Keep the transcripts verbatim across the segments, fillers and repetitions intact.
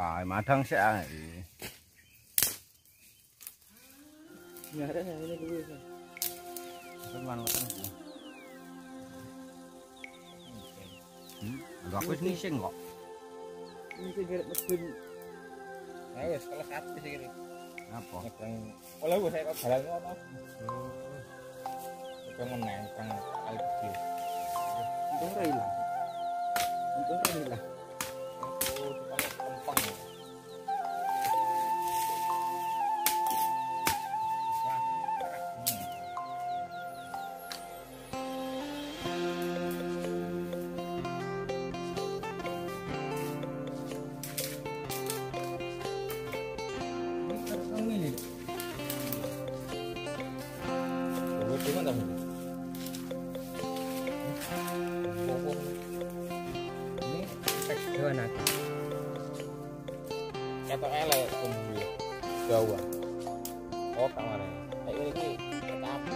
Ah, madang sih ah. Nggak ada yang ini dulu kan. Cuman kan. Hmm, ada aku snising kok. Ini segera mesin. Nah, wes kalau satu segera. Apa? Yang kalau gue saya kok jalan ngono. Itu menang kang kali kecil. Untung hilang. Untung hilang. Oh, supaya kempang. Gimana ini? Ini teks gimana? Kata elek kumbu Jawa. Oh kamar ini. Kayak ini kata apa?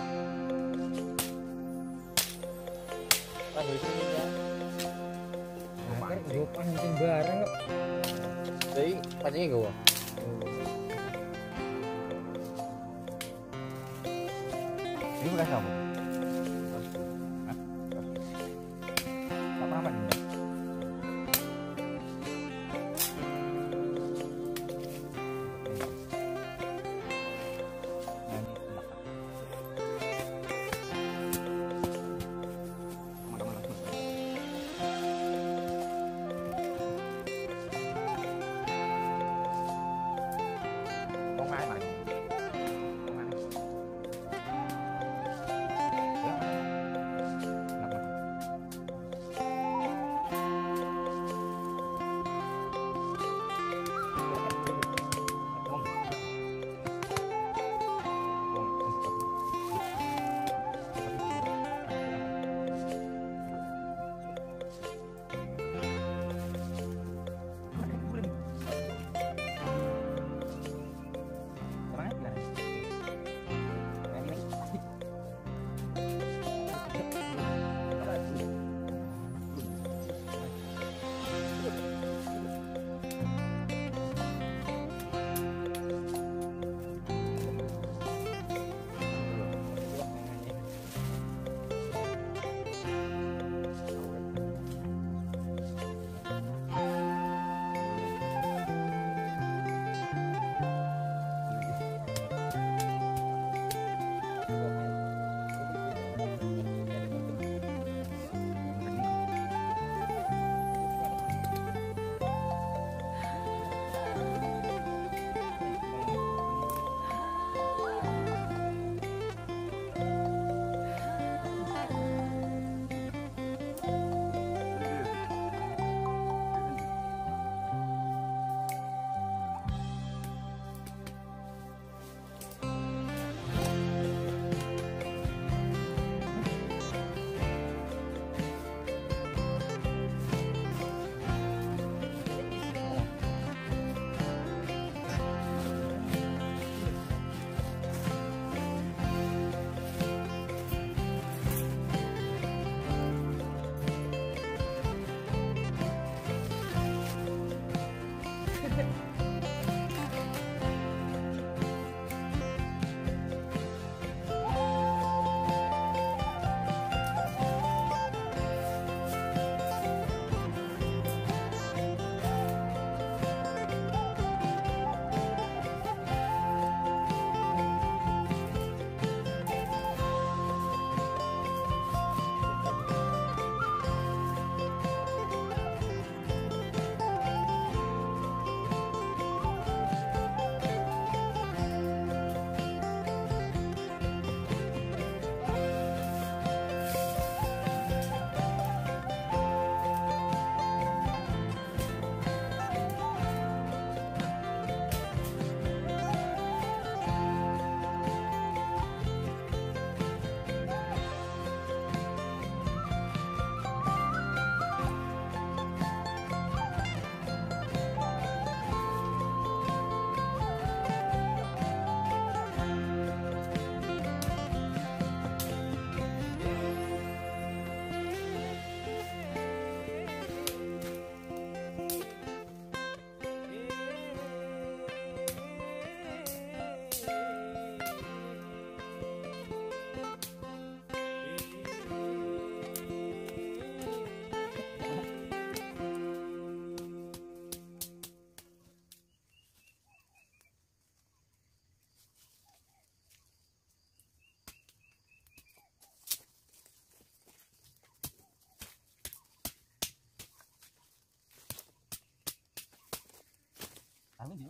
Pas di sini ya. Akhir gue pancing bareng kok. Jadi pancingnya gue. Ini bekas apa? Apa apa ini?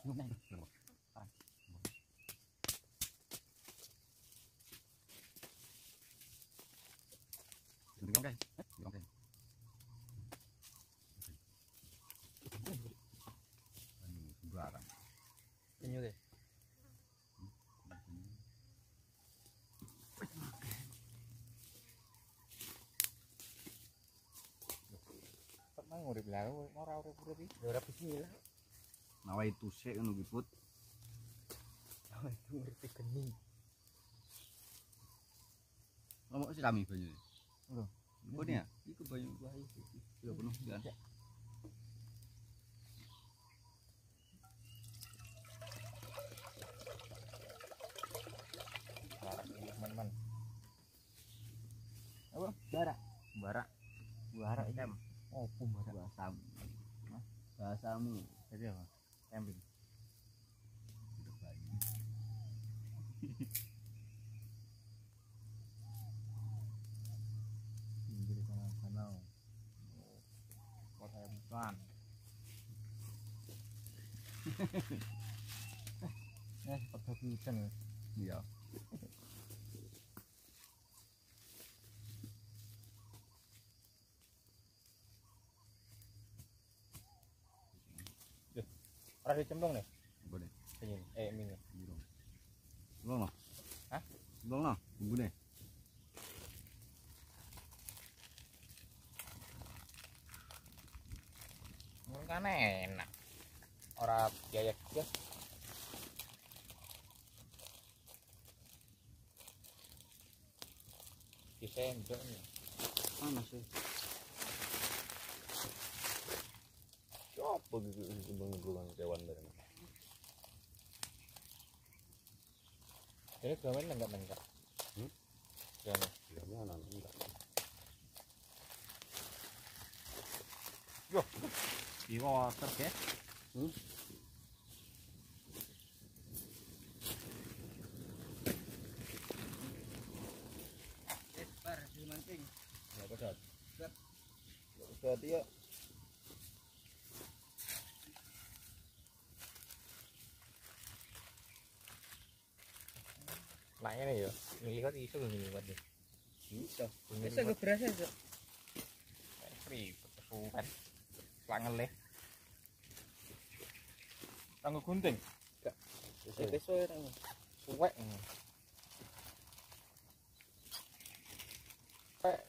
Neng. Đường đây. Đường đây. Anu sembarang. Penyu deh. Mang urip lalu, mau ora urip-urip iki. Ya ora bismillah. Nawai tusuk ngono ki Put. Oh, itu urip geni. Ngomong sih kami banyu. Lho, Kok ya? Iku banyu wae iki. Ya penuh kan. Barak ini teman-teman. Apa? Barak. Barak. Barak ini. Oh, barak. Bahasamu. Bahasamu. Jadi apa? Camping. Udah banyu. Pinggir sana-sana. Kok saya bukan. Eh, seperti hujan ya. Iya. Ora dicemplung nih. Boleh. Penyu. Eh, mini. Belum. Belum no. Hah? Belum no. Tunggu deh. Kan enak. Ora biaya juga. Disendok nih. Mana sih? Siapa gitu bang kewan bareng. Ini gamen enggak enggak. Hmm? Gamen. Ya mana enggak. Yo. Di water ya. Hmm? Eh, par di mancing. Ya betul. Siap. Udah dia. Nanya nih ya, ngelihat isu gak ngelihat deh. Bisa. Bisa gue berasa aja. Free, kesukaan. Selangan leh. Tangguh gunting. Gak. Bisa ya tangguh. Suwek. Suwek.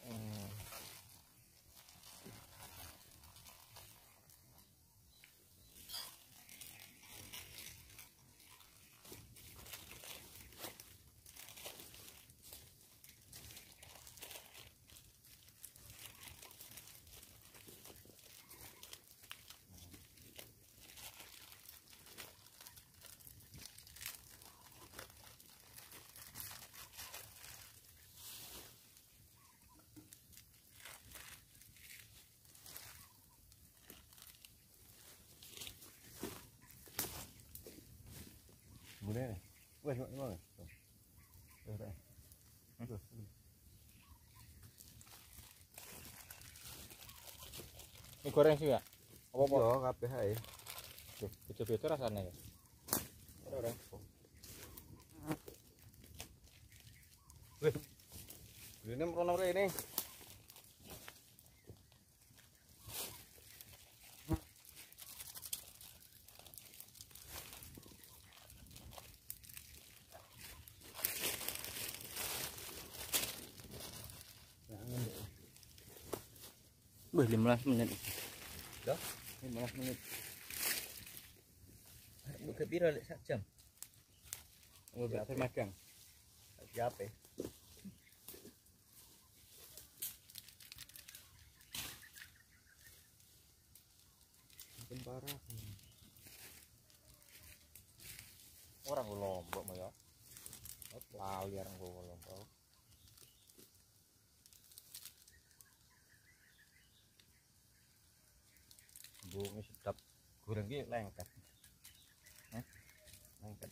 Boleh nih. Wes, gimana? Udah. Ini goreng sih ya? Apa-apa? Iya, kabeh ae. Beda-beda rasanya ya? Ora. Weh. Ini merono rene. Wih, lima belas menit. Dah, lima belas menit. Buka biro lek sak jam. Udah saya magang. Siapa? Mungkin parah. Orang Lombok mah ya. Lali orang Lombok. Bunga sedap. Goreng ki lengket. Eh? Lengket.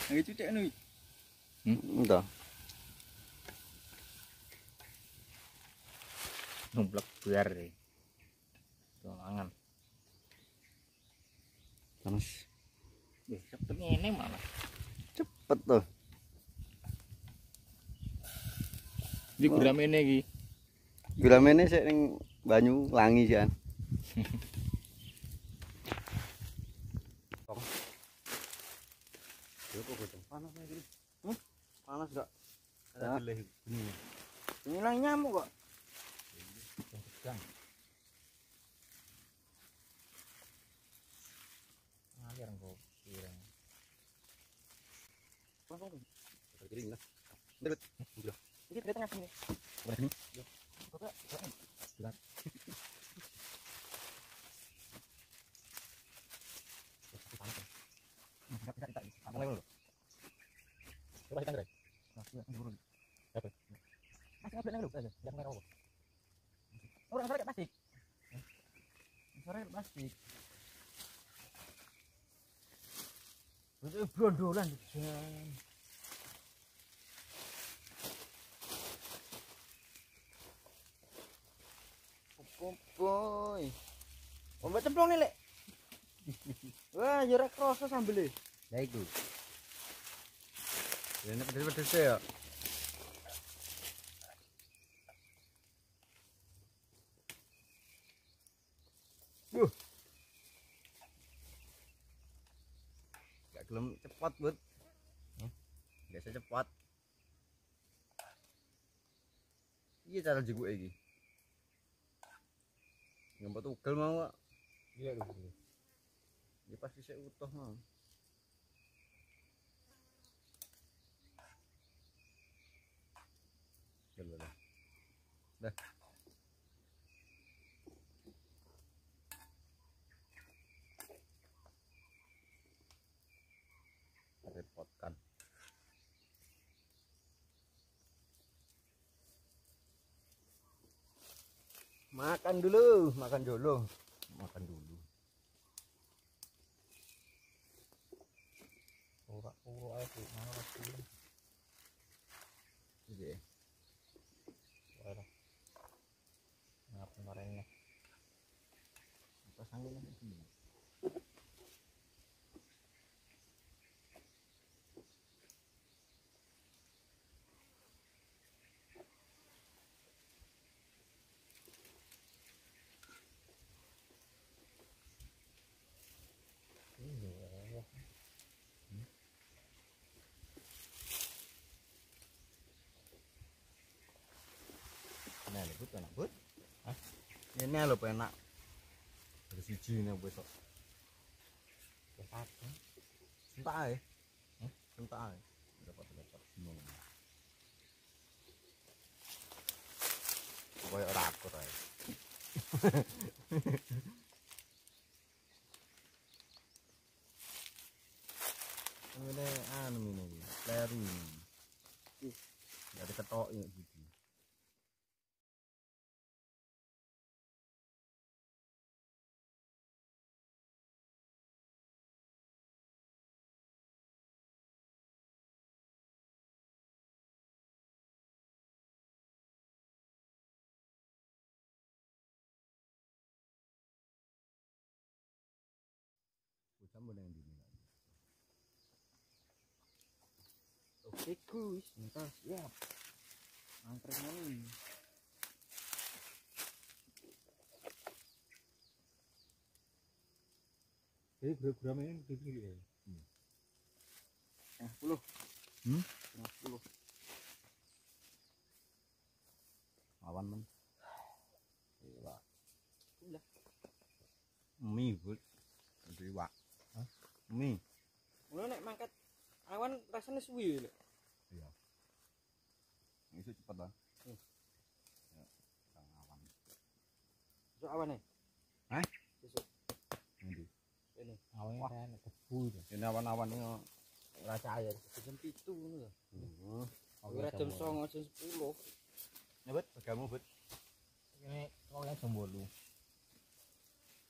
Lagi cucek nih. Hmm, entah. Numplek biar deh. Tulangan. Panas. Wih, cepet ini malah. Cepet tuh. Di guram ini iki. Guramene sik ning banyu langi jan. Yo kok bocong panas iki. Hmm? Panas gak? Ada beleh ini. Ini nang nyamuk kok. Tegang. Ngalir kok kirang. Langsung tuh. Kering lah. Belut. Udah. Ini di tengah sini. Udah ini. Coba, coba. Berat. Enggak bisa kita. Apa lagi lu? Coba kita gerak. Nah, ya buru. Apa? Masih ngambil lu, aja. Jangan merah apa? Orang sore plastik. Sore plastik. Itu brondolan jan. Boy. Ombak cemplung nih, Lek. Wah, jarak kroso sambel e. Ya itu. Ini pedes-pedes ya. Yuh. Gak gelem cepat, Bud. Biasa cepat. Iya cara jenguk iki. Ngempat ugal mau, Pak. Iya lho. Ya pasti saya utuh mau. Dah. Dah. Repotkan. Makan dulu, makan dulu. Makan dulu. Ora-ora ae kok mana pasti. Iya. Ora. Ngapa marene? Pasangin lagi. Nah, ini enak, Bud. Hah? Ini lho enak. Dari siji nih besok. Cepat. Sentak ae. Hah? Sentak ae. Dapat-dapat semua. Kayak rakur ae. Ini anu ini, leri. Ih, enggak diketok ya gitu. Sambung dengan dini lagi. Oke, Gus. Entar siap. Angkringan ini. Jadi gram ini tinggi ya. Setengah puluh. Hmm? Setengah puluh. Awan men. Iya. Udah. Mie, Bud. Itu iwak. Hah? Mie. Mulai nek mangkat awan rasanya suwi lho. Iya. Itu cepat lah. Hmm. Ya, sang awan. Besok awan nih. Hah? Besok Nanti. ini. Awalnya kan debu itu. Ini awan-awan ini rasa air. Jam pitu ngono lho. Heeh. Ora jam songo jam sepuluh. Ya, Bud, pegamu, Bud. Ini kok yang jam bolu.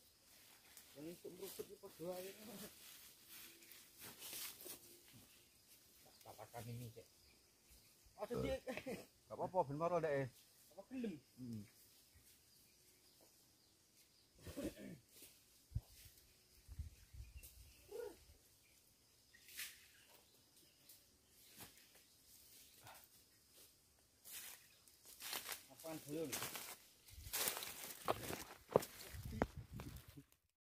Ini untuk merusuk di padha ae. ini cek. Oh sedih. Gak apa-apa ben maro dek. Apa gelem? Heeh. Apaan dulu?